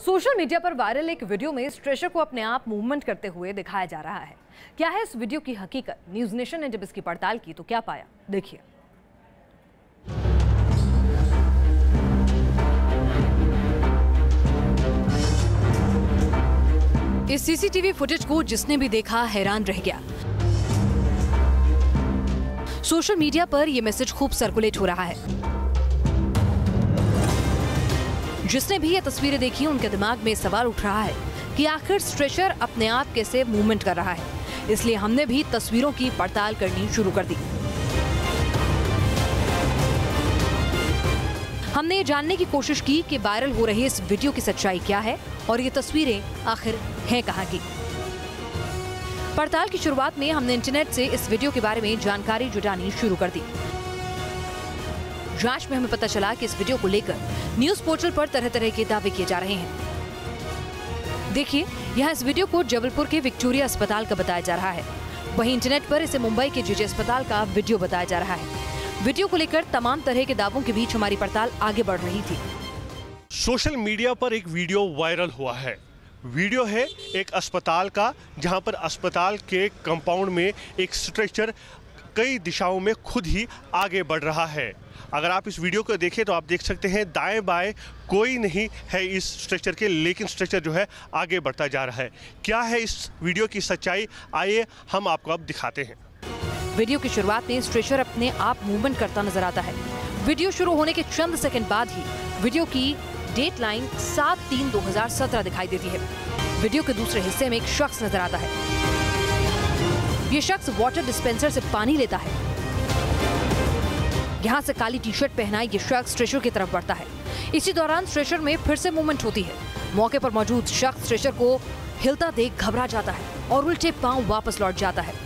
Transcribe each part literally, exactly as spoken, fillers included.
Social media पर viral एक video में स्ट्रेचर को अपने आप मूवमेंट करते हुए दिखाया जा रहा है। क्या है इस वीडियो की हकीकत? न्यूज नेशन ने जब इसकी पड़ताल की तो क्या पाया, देखिए। इस सीसीटीवी फुटेज को जिसने भी देखा हैरान रह गया। सोशल मीडिया पर यह मैसेज खूब सर्कुलेट हो रहा है। जिसने भी ये तस्वीरें देखी उनके दिमाग में सवाल उठ रहा है कि आखिर स्ट्रेचर अपने आप कैसे मूवमेंट कर रहा है। इसलिए हमने भी तस्वीरों की पड़ताल करनी शुरू कर दी। हमने ये जानने की कोशिश की कि वायरल हो रही इस वीडियो की सच्चाई क्या है और ये तस्वीरें आखिर हैं कहां की। पड़ताल की शुरुआत में हमने इंटरनेट से इस वीडियो के बारे में जानकारी जुटानी शुरू कर दी। जांच में हमें पता चला कि इस वीडियो को लेकर न्यूज पोर्टल पर तरह तरह के दावे किए जा रहे हैं। देखिए, यहाँ इस वीडियो को जबलपुर के विक्टोरिया अस्पताल का बताया जा रहा है। वहीं इंटरनेट पर इसे मुंबई के जेजे अस्पताल का वीडियो बताया जा रहा है। वीडियो को लेकर तमाम तरह के दावों के बीच हमारी पड़ताल आगे बढ़ रही थी। सोशल मीडिया पर एक वीडियो वायरल हुआ है। वीडियो है एक अस्पताल का, जहां पर अस्पताल के कंपाउंड में एक स्ट्रेचर कई दिशाओं में खुद ही आगे बढ़ रहा है। अगर आप इस वीडियो को देखें तो आप देख सकते हैं दाएं बाएं कोई नहीं है इस स्ट्रेचर के, लेकिन स्ट्रेचर जो है आगे बढ़ता जा रहा है। क्या है इस वीडियो की सच्चाई, आइए हम आपको अब दिखाते हैं। वीडियो की शुरुआत में स्ट्रेचर अपने आप मूवमेंट करता नजर आता है। वीडियो शुरू होने के चंद सेकंड बाद ही वीडियो की डेट लाइन सात तीन दो हजार सत्रह दिखाई देती है। वीडियो के दूसरे हिस्से में एक शख्स नजर आता है। ये शख्स वाटर डिस्पेंसर से पानी लेता है। यहाँ से काली टी शर्ट पहना ये शख्स स्ट्रेचर की तरफ बढ़ता है। इसी दौरान स्ट्रेचर में फिर से मूवमेंट होती है। मौके पर मौजूद शख्स स्ट्रेचर को हिलता देख घबरा जाता है और उल्टे पांव वापस लौट जाता है।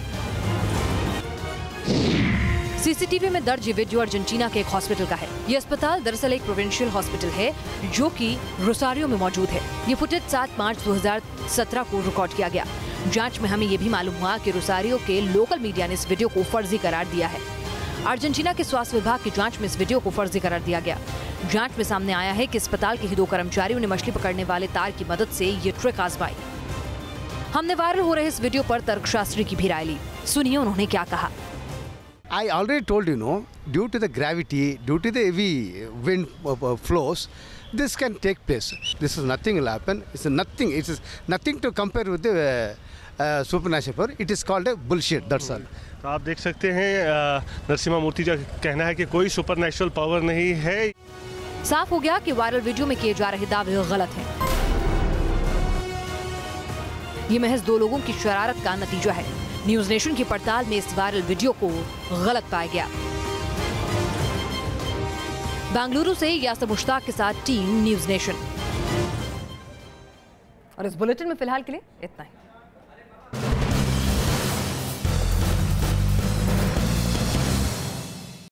सीसीटीवी में दर्ज ये वीडियो अर्जेंटीना के एक हॉस्पिटल का है। ये अस्पताल दरअसल एक प्रोविंशियल हॉस्पिटल है जो कि रोसारियो में मौजूद है। ये फुटेज सात मार्च दो हजार सत्रह को रिकॉर्ड किया गया। जांच में हमें ये भी मालूम हुआ कि रोसारियो के लोकल मीडिया ने इस वीडियो को फर्जी करार दिया है। अर्जेंटीना के स्वास्थ्य विभाग की जांच में इस वीडियो को फर्जी करार दिया गया। जांच में सामने आया है कि अस्पताल के ही दो कर्मचारियों ने मछली पकड़ने वाले तार की मदद से ये ट्रिक आजमाई। हमने वायरल हो रहे इस वीडियो पर तर्कशास्त्री की भी राय ली। सुनिए उन्होंने क्या कहा। I already told you, no, due to the gravity, due to the heavy wind uh, flows, this can take place. This is nothing will happen. It's nothing. It is nothing to compare with the uh, uh, supernatural power. It is called a bullshit. That's all. तो आप देख सकते हैं नरसिम्हा मूर्ति का कहना है कि कोई सुपरनेचुरल पावर नहीं है। साफ हो गया कि वायरल वीडियो में किए जा रहे दावे गलत हैं। ये महज दो लोगों की शरारत का नतीजा है। न्यूज नेशन की पड़ताल में इस वायरल वीडियो को गलत पाया गया। बेंगलुरु से यासर मुश्ताक के साथ टीम न्यूज नेशन। और इस बुलेटिन में फिलहाल के लिए इतना ही।